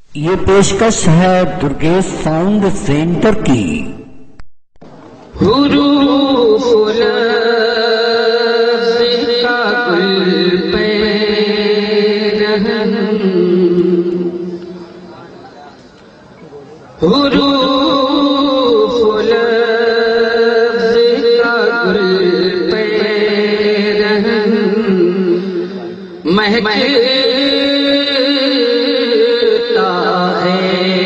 یہ پیشکش ہے درگیش ساؤنڈ سینٹر کی۔ حروف لفظ کا گل پیرہن، حروف لفظ کا گل پیرہن، مہکتا ہے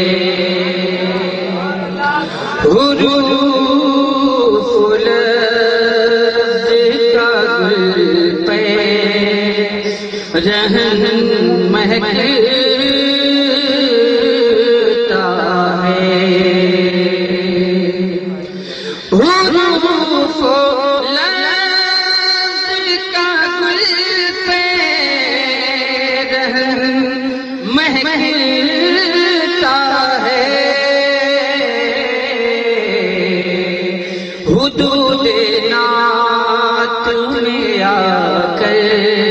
حروف لفظ کا گل پیرہن، مہکتا ہے حروف لفظ کا گل پیرہن، مہکتا ہے حدود نعت میں آ کر،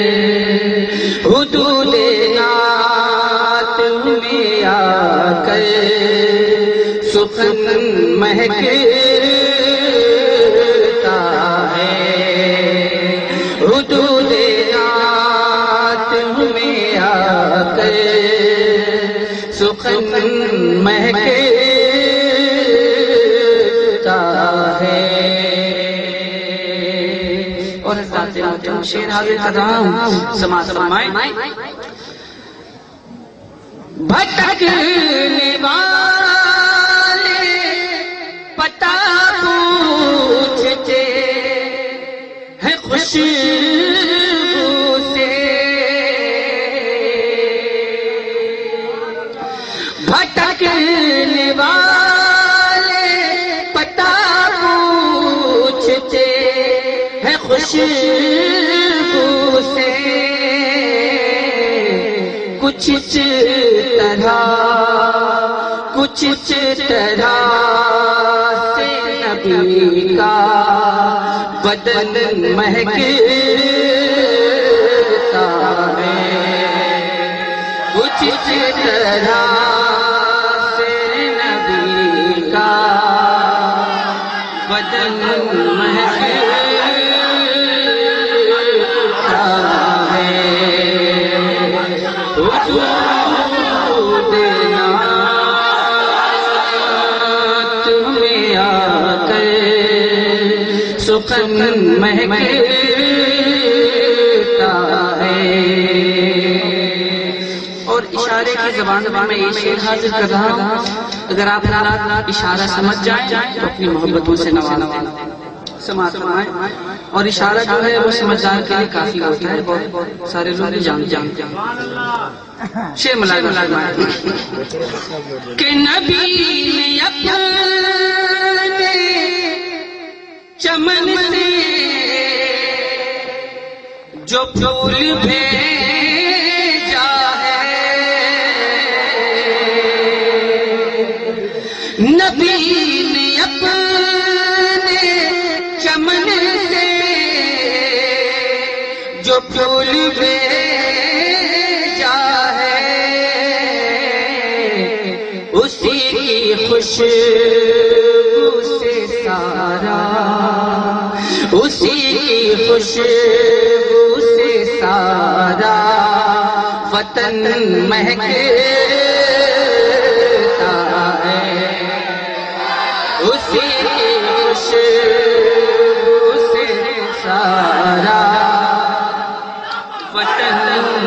حدود نعت میں آ کر سخن مہکتا ہے، حدود نعت میں آ کر سخن مہکتا ہے۔ اور حضرات محترم شیر حاضر کرام سماعت فرمائیں۔ بھٹکنے والے پتہ پوچھتے ہیں خوشبو سے، بھٹکنے والے پتہ پوچھتے ہیں خوشبو سے، کچھ طرح سے نبی کا بدن مہکتا ہے، کچھ طرح سے نبی کا بدن مہکتا ہے، حدود نعت میں آ کر سخن مہکتا ہے۔ اور اشارے کی زبان میں یہ شعر حاضر کر رہا ہوں، اگر آپ اشارہ سمجھ جائیں تو اپنی محبتوں سے نواز دیں، سماعت فرمائیں۔ اور اشارہ جو ہے وہ سمجھدار کے لیے کافی ہوتا ہے، بہت سارے لوگ جانتے ہیں۔ شعر ملاحظہ فرمائیں کہ نبی نے اپنے چمن سے جو پھول بھیجا ہے، نبی نے اپنے چمن سے جو پھول بھیجا ہے، اسی کی خوشبو سے سارا، اسی کی خوشبو سے سارا وطن مہکتا ہے، اسی کی خوشبو سے سارا وطن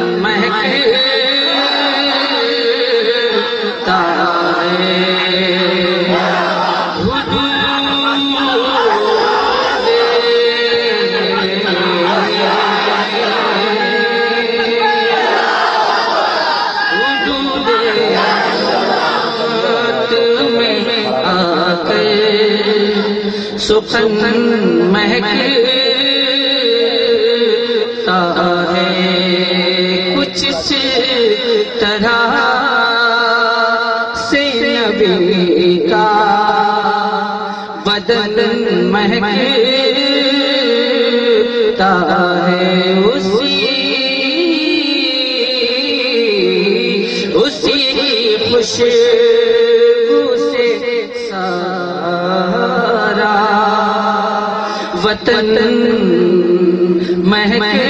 مہکتا ہے۔ سخن مہکتا ہے، کچھ طرح سے نبی کا بدن مہکتا ہے، اسی خوشبو سے سارا وطن مہک